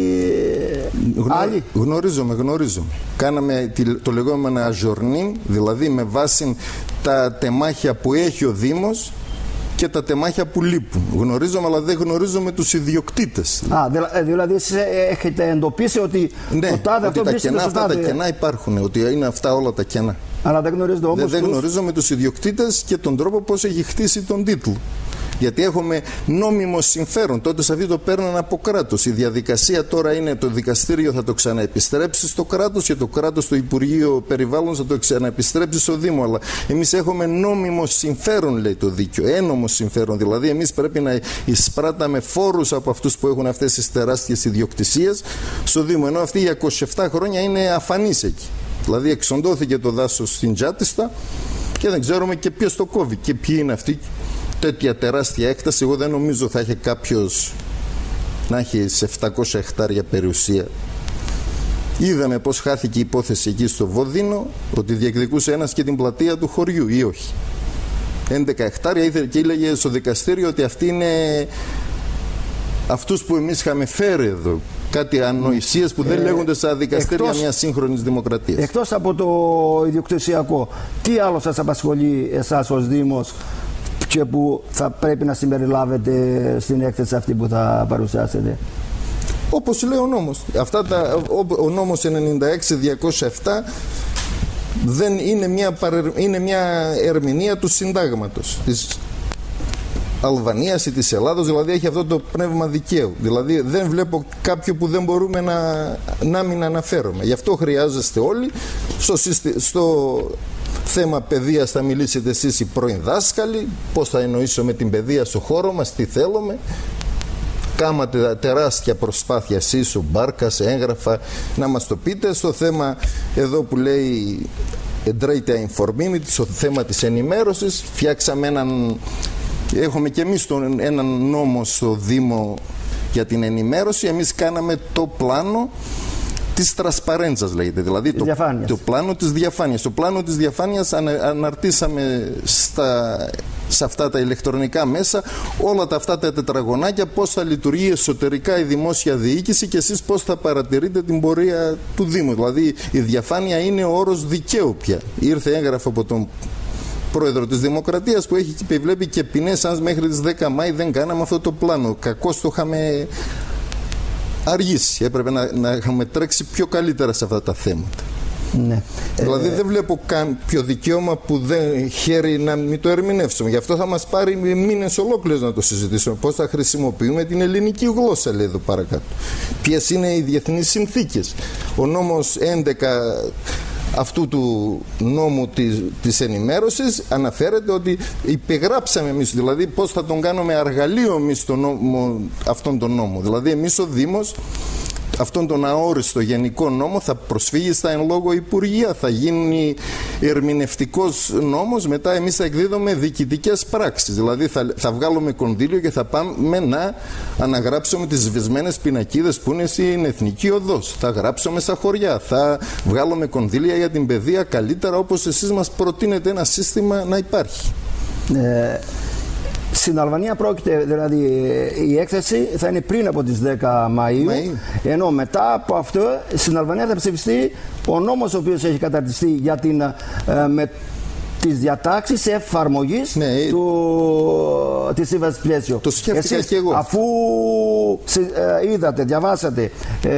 άλλοι? Γνωρίζομαι. Κάναμε το λεγόμενο αζορνίν, δηλαδή με βάση τα τεμάχια που έχει ο Δήμος και τα τεμάχια που λείπουν. Γνωρίζομαι, αλλά δεν γνωρίζομαι τους ιδιοκτήτες. Δηλαδή εσείς έχετε εντοπίσει ότι το τάδε αυτό βρίσκεται στο τάδε. Αυτά τα κενά υπάρχουν, ότι είναι αυτά όλα τα κενά. Αλλά δεν γνωρίζετε όμως δεν γνωρίζουμε τους ιδιοκτήτες και τον τρόπο πώς έχει χτίσει τον τίτλο. Γιατί έχουμε νόμιμο συμφέρον. Τότε σε αυτό το παίρνουν από κράτος. Η διαδικασία τώρα είναι το δικαστήριο θα το ξαναεπιστρέψει στο κράτος και το κράτος, το Υπουργείο Περιβάλλοντος θα το ξαναεπιστρέψει στο Δήμο. Αλλά εμείς έχουμε νόμιμο συμφέρον, λέει το δίκαιο. Ένομο συμφέρον. Δηλαδή, εμείς πρέπει να εισπράταμε φόρους από αυτούς που έχουν αυτές τις τεράστιες ιδιοκτησίες στο Δήμο. Ενώ αυτοί για 27 χρόνια είναι αφανείς εκεί. Δηλαδή, εξοντώθηκε το δάσος στην Τζάτιστα και δεν ξέρουμε και ποιος το κόβει και ποιοι είναι αυτοί. Τέτοια τεράστια έκταση, εγώ δεν νομίζω θα έχει κάποιος να έχει σε 700 εκτάρια περιουσία. Είδαμε πώς χάθηκε η υπόθεση εκεί στο Βόδινο, ότι διεκδικούσε ένας και την πλατεία του χωριού ή όχι. 11 εκτάρια και έλεγε στο δικαστήριο ότι αυτοί είναι αυτούς που εμείς είχαμε φέρει εδώ. Κάτι ανοησίες που δεν λέγονται στα δικαστήρια μιας σύγχρονης δημοκρατίας. Εκτός από το ιδιοκτησιακό, τι άλλο σας απασχολεί εσάς ως Δήμος και που θα πρέπει να συμπεριλάβετε στην έκθεση αυτή που θα παρουσιάσετε? Όπως λέει ο νόμος. Ο νόμος 96-207 δεν είναι μια ερμηνεία του συντάγματος της Αλβανίας ή της Ελλάδος, δηλαδή έχει αυτό το πνεύμα δικαίου. Δηλαδή δεν βλέπω κάποιο που δεν μπορούμε να μην αναφέρομαι. Γι' αυτό χρειάζεστε όλοι στο θέμα παιδείας θα μιλήσετε εσείς οι πρώην δάσκαλοι, πώς θα εννοήσουμε την παιδεία στο χώρο μας, τι θέλουμε. Κάματε τεράστια προσπάθεια εσείς, ο Μπάρκας, έγγραφα, να μας το πείτε. Στο θέμα εδώ που λέει Εντρέιτια Informimity, στο θέμα της ενημέρωσης, φτιάξαμε έχουμε και εμείς έναν νόμο στο Δήμο για την ενημέρωση. Εμείς κάναμε το πλάνο της τρασπαρέντσας, λέγεται, δηλαδή το πλάνο της διαφάνειας. Το πλάνο της διαφάνειας αναρτήσαμε σε αυτά τα ηλεκτρονικά μέσα όλα αυτά τα τετραγωνάκια, πώς θα λειτουργεί εσωτερικά η δημόσια διοίκηση και εσείς πώς θα παρατηρείτε την πορεία του Δήμου. Δηλαδή η διαφάνεια είναι ο όρος δικαίου πια. Ήρθε έγγραφο από τον Πρόεδρο της Δημοκρατίας που έχει επιβλέπει και ποινές αν μέχρι τις 10 Μάη δεν κάναμε αυτό το πλάνο. Κακώς το είχαμε αργήσει. Έπρεπε να είχαμε τρέξει πιο καλύτερα σε αυτά τα θέματα. Ναι. Δηλαδή δεν βλέπω κάποιο δικαίωμα που δεν χαίρει να μην το ερμηνεύσουμε. Γι' αυτό θα μας πάρει μήνες ολόκληρες να το συζητήσουμε. Πώς θα χρησιμοποιούμε την ελληνική γλώσσα, λέει εδώ παρακάτω. Ποιες είναι οι διεθνείς συνθήκες. Ο νόμος 11 αυτού του νόμου της ενημέρωσης αναφέρεται ότι υπεγράψαμε εμείς, δηλαδή πώς θα τον κάνουμε αργαλείο εμείς αυτόν τον νόμο. Δηλαδή εμείς ο Δήμος αυτόν τον αόριστο γενικό νόμο θα προσφύγει στα εν λόγω υπουργεία, θα γίνει ερμηνευτικός νόμος, μετά εμείς θα εκδίδουμε διοικητικές πράξεις. Δηλαδή θα βγάλουμε κονδύλιο και θα πάμε να αναγράψουμε τις σβησμένες πινακίδες που είναι στην Εθνική Οδός. Θα γράψουμε στα χωριά, θα βγάλουμε κονδύλια για την παιδεία καλύτερα, όπως εσείς μας προτείνετε ένα σύστημα να υπάρχει. Στην Αλβανία πρόκειται, δηλαδή η έκθεση θα είναι πριν από τις 10 Μαΐου, ενώ μετά από αυτό στην Αλβανία θα ψηφιστεί ο νόμος ο οποίος έχει καταρτιστεί για τις διατάξεις εφαρμογής της σύμβασης πλαίσιο. Το σκέφτηκα και εγώ. Αφού είδατε, διαβάσατε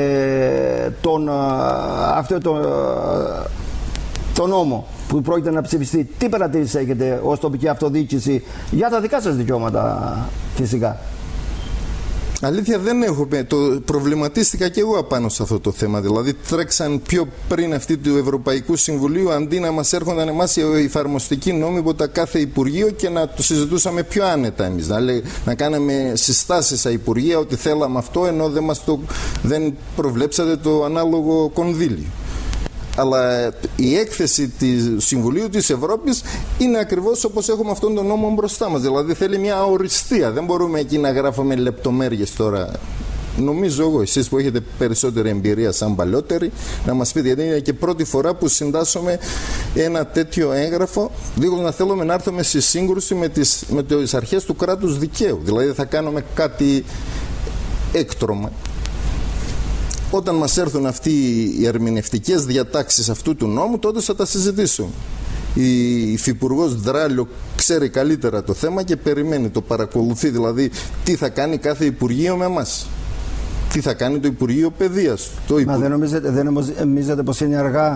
τον νόμο που πρόκειται να ψηφιστεί, τι παρατήρηση έχετε ως τοπική αυτοδιοίκηση για τα δικά σας δικαιώματα φυσικά? Αλήθεια δεν έχουμε. Το προβληματίστηκα και εγώ απάνω σε αυτό το θέμα. Δηλαδή τρέξαν πιο πριν αυτοί του Ευρωπαϊκού Συμβουλίου, αντί να μας έρχονταν εμάς οι εφαρμοστικοί νόμοι από τα κάθε Υπουργείο και να το συζητούσαμε πιο άνετα εμείς. Να κάναμε συστάσεις στα Υπουργεία ότι θέλαμε αυτό, ενώ δεν προβλέψατε το ανάλογο κονδύλιο. Αλλά η έκθεση του Συμβουλίου της Ευρώπης είναι ακριβώς όπως έχουμε αυτόν τον νόμο μπροστά μας. Δηλαδή θέλει μια αοριστία. Δεν μπορούμε εκεί να γράφουμε λεπτομέρειες τώρα. Νομίζω εγώ, εσείς που έχετε περισσότερη εμπειρία σαν παλιότεροι, να μας πείτε, γιατί είναι και πρώτη φορά που συντάσσουμε ένα τέτοιο έγγραφο, δίχως να θέλουμε να έρθουμε σε σύγκρουση με τις αρχές του κράτους δικαίου. Δηλαδή θα κάνουμε κάτι έκτρωμα. Όταν μας έρθουν αυτοί οι ερμηνευτικές διατάξεις αυτού του νόμου, τότε θα τα συζητήσουμε. Η Υφυπουργός Δράλιο ξέρει καλύτερα το θέμα και περιμένει, το παρακολουθεί, δηλαδή τι θα κάνει κάθε Υπουργείο με εμάς. Τι θα κάνει το Υπουργείο Παιδείας. Μα δεν νομίζετε πως είναι αργά,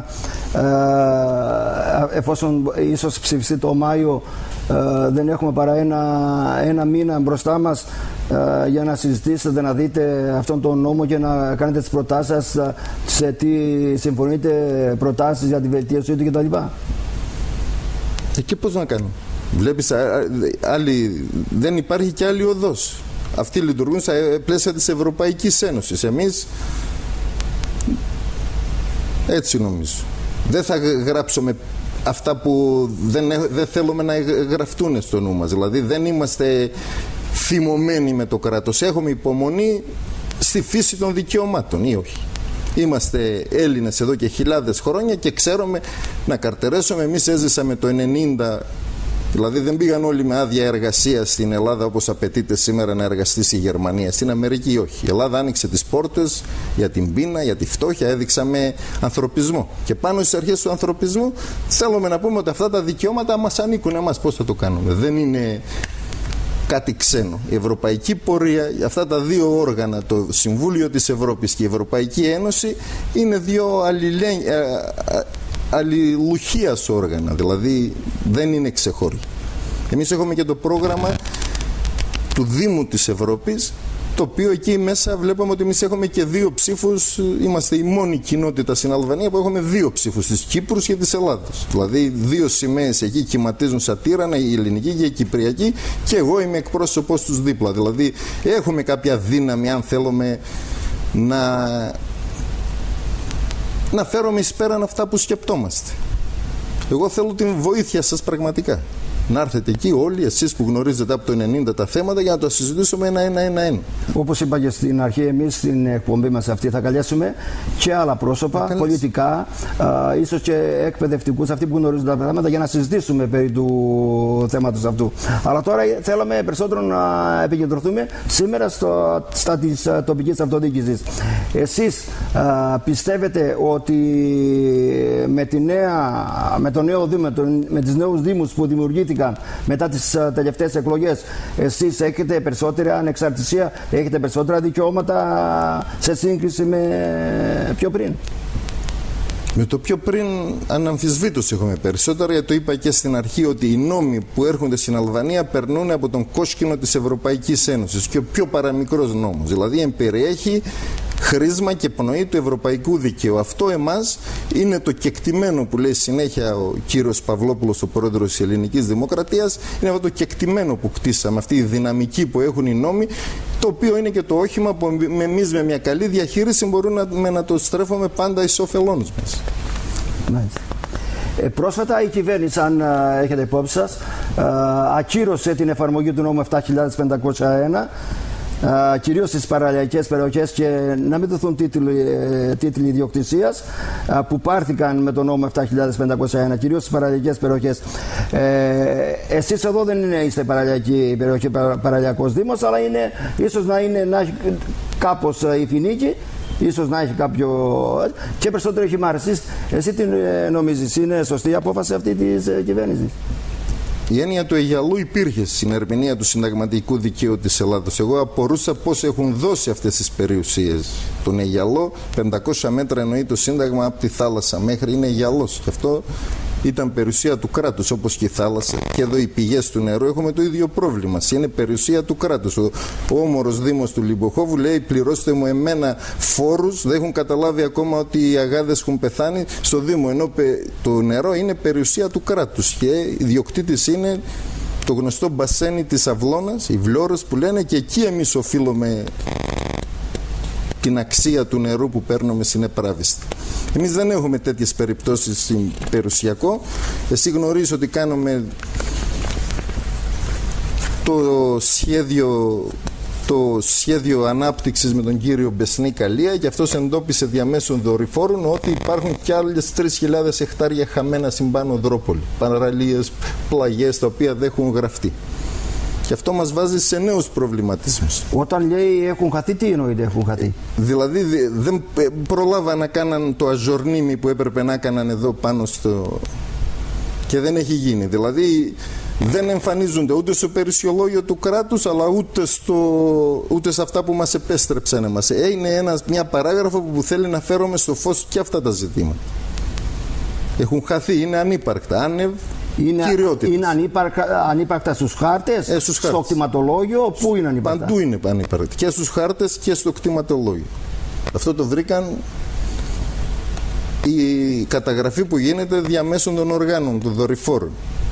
εφόσον ίσως ψηφιστεί το Μάιο, δεν έχουμε παρά ένα μήνα μπροστά μας για να συζητήσετε, να δείτε αυτόν τον νόμο και να κάνετε τις προτάσεις σας, σε τι συμφωνείτε, προτάσεις για τη βελτίωσή του κτλ. Και πώς να κάνω? Βλέπεις, δεν υπάρχει και άλλη οδός. Αυτοί λειτουργούν στα πλαίσια της Ευρωπαϊκής Ένωσης. Εμείς έτσι νομίζω. Δεν θα γράψουμε αυτά που δεν θέλουμε να γραφτούν στο νου μας. Δηλαδή δεν είμαστε θυμωμένοι με το κράτος. Έχουμε υπομονή στη φύση των δικαιωμάτων ή όχι. Είμαστε Έλληνες εδώ και χιλιάδες χρόνια και ξέρουμε να καρτερέσουμε. Εμείς έζησαμε το 90. Δηλαδή δεν πήγαν όλοι με άδεια εργασία στην Ελλάδα όπως απαιτείται σήμερα να εργαστεί στη Γερμανία. Στην Αμερική όχι. Η Ελλάδα άνοιξε τις πόρτες για την πείνα, για τη φτώχεια, έδειξαμε ανθρωπισμό. Και πάνω στις αρχές του ανθρωπισμού θέλουμε να πούμε ότι αυτά τα δικαιώματα μας ανήκουν εμάς. Πώς θα το κάνουμε? Δεν είναι κάτι ξένο. Η ευρωπαϊκή πορεία, αυτά τα δύο όργανα, το Συμβούλιο της Ευρώπης και η Ευρωπαϊκή Ένωση, είναι δύο αλληλουχίας όργανα, δηλαδή δεν είναι ξεχώρι. Εμείς έχουμε και το πρόγραμμα του Δήμου της Ευρώπης, το οποίο εκεί μέσα βλέπουμε ότι εμείς έχουμε και 2 ψήφους. Είμαστε η μόνη κοινότητα στην Αλβανία που έχουμε 2 ψήφους, της Κύπρους και της Ελλάδος. Δηλαδή 2 σημαίες εκεί κυματίζουν σαν τύρανα, η ελληνική και η κυπριακή, και εγώ είμαι εκπρόσωπος τους δίπλα. Δηλαδή έχουμε κάποια δύναμη, αν θέλουμε, να φέρουμε εις πέραν αυτά που σκεπτόμαστε. Εγώ θέλω την βοήθεια σας πραγματικά. Να έρθετε εκεί όλοι εσείς που γνωρίζετε από το 90 τα θέματα για να το συζητήσουμε ένα. Όπως είπα και στην αρχή, εμείς στην εκπομπή μας αυτή θα καλέσουμε και άλλα πρόσωπα, πολιτικά, ίσως και εκπαιδευτικούς, αυτοί που γνωρίζουν τα θέματα, για να συζητήσουμε περί του θέματος αυτού. Αλλά τώρα θέλαμε περισσότερο να επικεντρωθούμε σήμερα στα της τοπικής αυτοδιοίκησης. Εσείς πιστεύετε ότι με το νέο Δήμο, με τις νέους Δήμους που δημιουργήθηκαν μετά τις τελευταίες εκλογές, εσείς έχετε περισσότερη ανεξαρτησία, έχετε περισσότερα δικαιώματα σε σύγκριση με πιο πριν? Με το πιο πριν αναμφισβήτως έχουμε περισσότερα, γιατί το είπα και στην αρχή ότι οι νόμοι που έρχονται στην Αλβανία περνούν από τον κόσκινο της Ευρωπαϊκής Ένωσης και ο πιο παραμικρός νόμος. Δηλαδή εμπεριέχει χρήσμα και πνοή του ευρωπαϊκού δικαίου. Αυτό εμάς είναι το κεκτημένο που λέει συνέχεια ο κύριος Παυλόπουλος, ο πρόεδρος της Ελληνικής Δημοκρατίας, είναι αυτό το κεκτημένο που κτίσαμε, αυτή η δυναμική που έχουν οι νόμοι, το οποίο είναι και το όχημα που εμείς με μια καλή διαχείριση μπορούμε να το στρέφουμε πάντα εις όφελός μας. Μάλιστα. Πρόσφατα η κυβέρνηση, αν έχετε υπόψη σας, ακύρωσε την εφαρμογή του νόμου 7.501, κυρίως στις παραλιακές περιοχές, και να μην δοθούν τίτλοι ιδιοκτησίας που πάρθηκαν με τον νόμο 7.501, κυρίως στις παραλιακές περιοχές. Εσείς εδώ δεν είστε παραλιακή περιοχή, παραλιακός δήμος, αλλά ίσως να έχει κάπως η Φινίκη, ίσως να έχει κάποιο και περισσότερο χυμάρες. Εσύ τι νομίζεις, είναι σωστή η απόφαση αυτή της κυβέρνησης? Η έννοια του Αιγιαλού υπήρχε στην ερμηνεία του συνταγματικού δικαίου της Ελλάδος. Εγώ απορούσα πώς έχουν δώσει αυτές τις περιουσίες. Τον Αιγιαλό, 500 μέτρα εννοεί το Σύνταγμα από τη θάλασσα μέχρι είναι Αιγιαλός. Και αυτό ήταν περιουσία του κράτους, όπως και η θάλασσα. Και εδώ οι πηγές του νερού έχουμε το ίδιο πρόβλημα. Είναι περιουσία του κράτους. Ο όμορος Δήμος του Λιμποχόβου λέει: πληρώστε μου εμένα φόρους. Δεν έχουν καταλάβει ακόμα ότι οι αγάδες έχουν πεθάνει στο Δήμο. Ενώ το νερό είναι περιουσία του κράτους. Και ιδιοκτήτης είναι το γνωστό μπασένι της Αυλώνας, η Βλώρος που λένε, και εκεί εμείς οφείλουμε την αξία του νερού που παίρνουμε συνεπράβιστα. Εμείς δεν έχουμε τέτοιες περιπτώσεις περιουσιακό. Εσύ γνωρίζεις ότι κάνουμε το σχέδιο ανάπτυξης με τον κύριο Μπεσνή Καλία, και αυτός εντόπισε διαμέσων δορυφόρων ότι υπάρχουν κι άλλες 3.000 εκτάρια χαμένα στην Πάνω Δρόπολη. Παραλίες, πλαγιές, τα οποία δεν έχουν γραφτεί. Και αυτό μας βάζει σε νέους προβληματισμούς. Όταν λέει έχουν χαθεί, τι εννοείται έχουν χαθεί? Δηλαδή δεν προλάβαν να κάναν το αζορνίμι που έπρεπε να κάναν εδώ πάνω στο... και δεν έχει γίνει. Δηλαδή δεν εμφανίζονται ούτε στο περιουσιολόγιο του κράτους, αλλά ούτε σε αυτά που μας επέστρεψαν εμάς. Είναι μια παράγραφο που θέλει να φέρουμε στο φως και αυτά τα ζητήματα. Έχουν χαθεί, είναι ανύπαρκτα, άνευ. Είναι ανύπαρκτα στους χάρτες, στο κτηματολόγιο, πού είναι ανύπαρκτα? Παντού είναι ανύπαρκτα, και στους χάρτες και στο κτηματολόγιο. Αυτό το βρήκαν η καταγραφή που γίνεται διαμέσων των οργάνων, των δορυφόρων.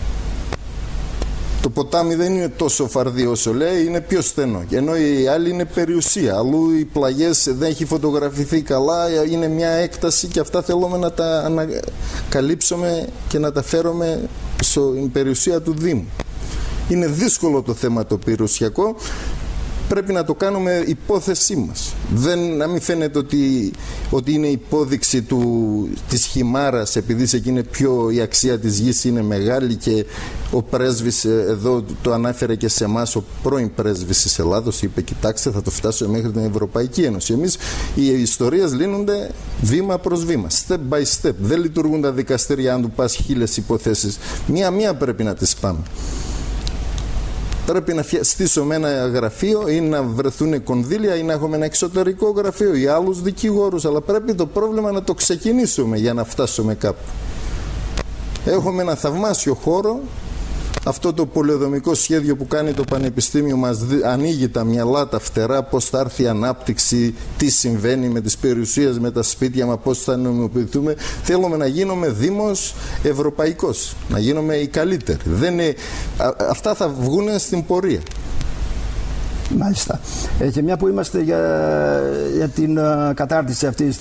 Το ποτάμι δεν είναι τόσο φαρδί όσο λέει, είναι πιο στενό. Ενώ η άλλη είναι περιουσία. Αλλού οι πλαγιές δεν έχει φωτογραφηθεί καλά, είναι μια έκταση, και αυτά θέλουμε να τα ανακαλύψουμε και να τα φέρουμε στην περιουσία του Δήμου. Είναι δύσκολο το θέμα το περιουσιακό. Πρέπει να το κάνουμε υπόθεσή μας. Να μην φαίνεται ότι είναι υπόδειξη της χυμάρας, επειδή σε εκείνη η αξία της γης είναι μεγάλη, και ο πρέσβης εδώ το ανάφερε και σε εμάς, ο πρώην πρέσβης της Ελλάδος, είπε: κοιτάξτε, θα το φτάσω μέχρι την Ευρωπαϊκή Ένωση. Εμείς οι ιστορίες λύνονται βήμα προς βήμα, step by step. Δεν λειτουργούν τα δικαστήρια αν του πας 1000 υποθέσεις. Μία-μία πρέπει να τις πάμε. Πρέπει να στήσουμε ένα γραφείο ή να βρεθούν κονδύλια ή να έχουμε ένα εξωτερικό γραφείο ή άλλους δικηγόρους, αλλά πρέπει το πρόβλημα να το ξεκινήσουμε για να φτάσουμε κάπου. Έχουμε ένα θαυμάσιο χώρο. Αυτό το πολεοδομικό σχέδιο που κάνει το Πανεπιστήμιο μας ανοίγει τα μυαλά, τα φτερά, πώς θα έρθει η ανάπτυξη, τι συμβαίνει με τις περιουσίες, με τα σπίτια μας, πώς θα νομιμοποιηθούμε. Θέλουμε να γίνουμε δήμος ευρωπαϊκός, να γίνουμε οι καλύτεροι. Αυτά θα βγουν στην πορεία. Μάλιστα. Και μια που είμαστε για την κατάρτιση αυτής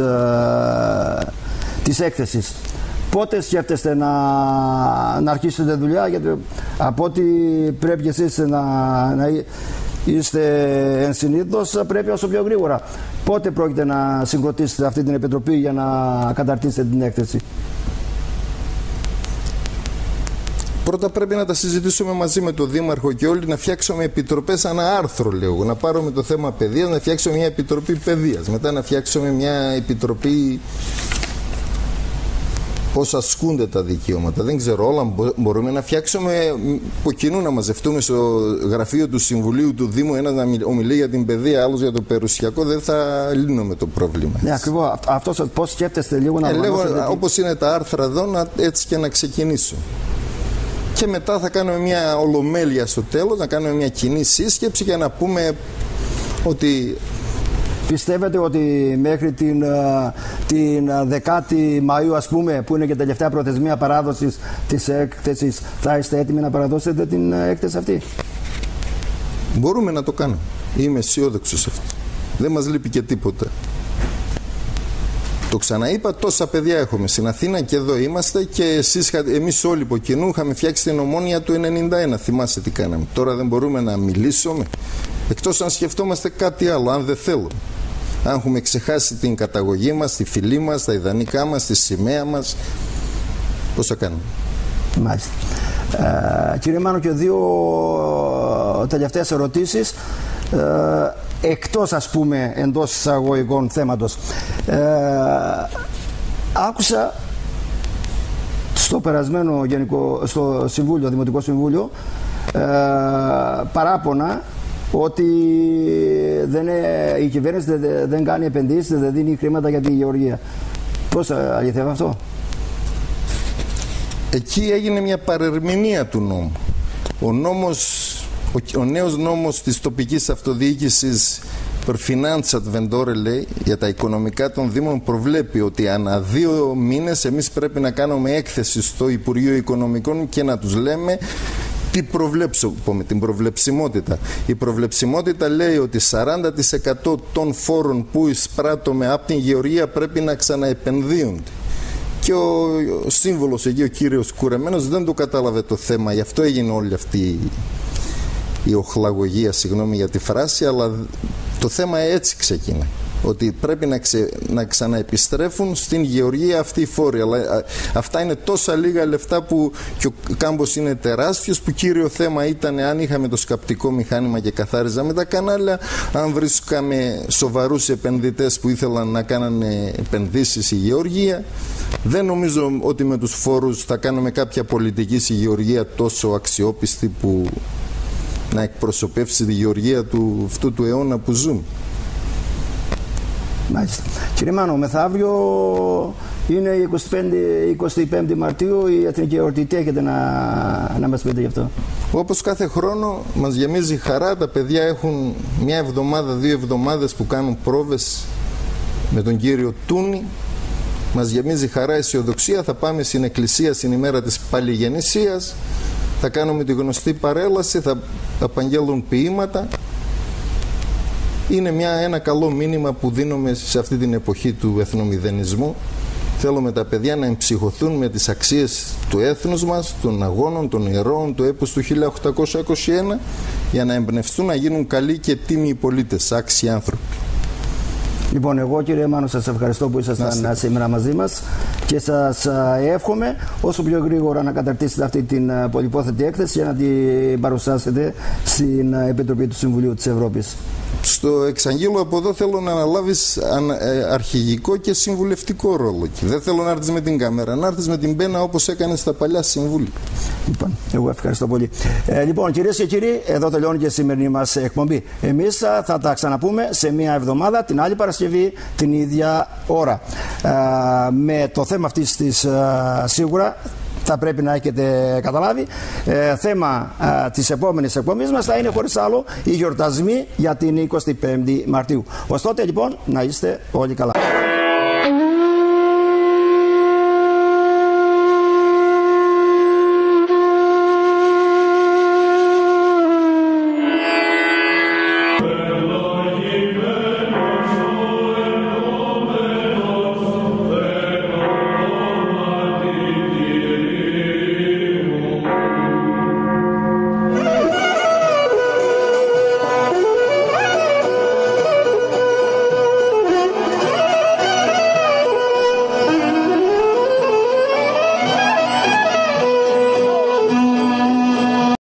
της έκθεσης, πότε σκέφτεστε να αρχίσετε δουλειά? Γιατί από ό,τι πρέπει και εσείς να είστε ενσυνείδητος, πρέπει όσο πιο γρήγορα. Πότε πρόκειται να συγκροτήσετε αυτή την επιτροπή για να καταρτήσετε την έκθεση? Πρώτα πρέπει να τα συζητήσουμε μαζί με τον Δήμαρχο και όλοι, να φτιάξουμε επιτροπές ανά άρθρο, λέω. Να πάρουμε το θέμα παιδείας, να φτιάξουμε μια επιτροπή παιδείας. Μετά να φτιάξουμε μια επιτροπή πώς ασκούνται τα δικαιώματα. Δεν ξέρω, όλα μπορούμε να φτιάξουμε από κοινού, να μαζευτούμε στο γραφείο του Συμβουλίου του Δήμου, ένας να ομιλεί για την παιδεία, άλλος για το περιουσιακό, δεν θα λύνουμε το πρόβλημα. Ναι, ακριβώς. Αυτό πώς σκέφτεστε λίγο να όπως είναι τα άρθρα εδώ, έτσι και να ξεκινήσω. Και μετά θα κάνουμε μια ολομέλεια στο τέλος, να κάνουμε μια κοινή σύσκεψη και να πούμε ότι Πιστεύετε ότι μέχρι την 10η Μαΐου, ας πούμε, που είναι και τελευταία προθεσμία παράδοσης της έκθεσης, θα είστε έτοιμοι να παραδώσετε την έκθεση αυτή? Μπορούμε να το κάνουμε. Είμαι αισιόδοξος σε αυτό. Δεν μας λείπει και τίποτα. Το ξαναείπα, τόσα παιδιά έχουμε στην Αθήνα και εδώ είμαστε και εμείς όλοι από κοινού είχαμε φτιάξει την Ομόνοια του 91. Θυμάσαι τι κάναμε. Τώρα δεν μπορούμε να μιλήσουμε. Εκτός αν σκεφτόμαστε κάτι άλλο, αν δεν θέλω. Αν έχουμε ξεχάσει την καταγωγή μας, τη φυλή μας, τα ιδανικά μας, τη σημαία μας, πώς θα κάνουμε? Μάλιστα. Κύριε Μάνο, και δύο τελευταίες ερωτήσεις. Εκτός, ας πούμε, εντός εισαγωγικών θέματος. Άκουσα στο περασμένο στο Συμβούλιο, Δημοτικό Συμβούλιο, παράπονα ότι η κυβέρνηση δεν κάνει επενδύσεις, δεν δίνει χρήματα για τη γεωργία. Πώς αληθεύει αυτό? Εκεί έγινε μια παρερμηνία του νόμου. Ο νέος νόμος της τοπικής αυτοδιοίκησης per Finanza Vendore, λέει, για τα οικονομικά των Δήμων, προβλέπει ότι ανά 2 μήνες εμείς πρέπει να κάνουμε έκθεση στο Υπουργείο Οικονομικών και να τους λέμε τι προβλέψουμε, την προβλεψιμότητα. Η προβλεψιμότητα λέει ότι 40% των φόρων που εισπράττουμε από την γεωργία πρέπει να ξαναεπενδύονται. Και ο σύμβολος εκεί, ο κύριος Κουρεμένος, δεν το κατάλαβε το θέμα. Γι' αυτό έγινε όλη αυτή η οχλαγωγία, συγγνώμη για τη φράση, αλλά το θέμα έτσι ξεκινά. Ότι πρέπει να ξαναεπιστρέφουν στην γεωργία αυτοί οι φόροι. Αλλά αυτά είναι τόσα λίγα λεφτά που και ο κάμπος είναι τεράστιος, που κύριο θέμα ήταν αν είχαμε το σκαπτικό μηχάνημα και καθάριζαμε τα κανάλια, αν βρίσκαμε σοβαρούς επενδυτές που ήθελαν να κάνανε επενδύσεις στη γεωργία. Δεν νομίζω ότι με τους φόρους θα κάνουμε κάποια πολιτική στη γεωργία τόσο αξιόπιστη που να εκπροσωπεύσει τη γεωργία αυτού του αιώνα που ζούμε. Μάλιστα. Κύριε Μάνο, μεθαύριο είναι η 25η Μαρτίου, η Εθνική Εορτή. Τι έχετε να μας πείτε γι' αυτό? Όπως κάθε χρόνο μας γεμίζει χαρά. Τα παιδιά έχουν μια εβδομάδα, 2 εβδομάδες που κάνουν πρόβες με τον κύριο Τούνη. Μας γεμίζει χαρά, αισιοδοξία. Θα πάμε στην εκκλησία στην ημέρα της Παλιγεννησίας. Θα κάνουμε τη γνωστή παρέλαση, θα απαγγέλουν ποίηματα. Είναι ένα καλό μήνυμα που δίνουμε σε αυτή την εποχή του εθνομηδενισμού. Θέλουμε τα παιδιά να εμψυχωθούν με τις αξίες του έθνους μας, των αγώνων, των ηρώων, του έπους του 1821, για να εμπνευστούν να γίνουν καλοί και τίμιοι πολίτες, άξιοι άνθρωποι. Λοιπόν, εγώ, κύριε Μάνο, σας ευχαριστώ που ήσασταν σήμερα μαζί μας και σας εύχομαι όσο πιο γρήγορα να καταρτήσετε αυτή την πολυπόθετη έκθεση για να την παρουσιάσετε στην Επιτροπή του Συμβουλίου της Ευρώπης. Στο εξαγγείλω από εδώ, θέλω να αναλάβεις αρχηγικό και συμβουλευτικό ρόλο. Και δεν θέλω να έρθεις με την κάμερα, να έρθεις με την πένα όπως έκανες στα παλιά συμβούλια. Λοιπόν, εγώ ευχαριστώ πολύ. Λοιπόν, κυρίες και κύριοι, εδώ τελειώνει και η σημερινή μας εκπομπή. Εμείς θα τα ξαναπούμε σε μία εβδομάδα, την άλλη Παρασκευή, την ίδια ώρα. Με το θέμα αυτής της σίγουρα θα πρέπει να έχετε καταλάβει, θέμα της επόμενης εκπομπής μας θα είναι χωρίς άλλο οι γιορτασμοί για την 25η Μαρτίου. Ως τότε λοιπόν να είστε όλοι καλά.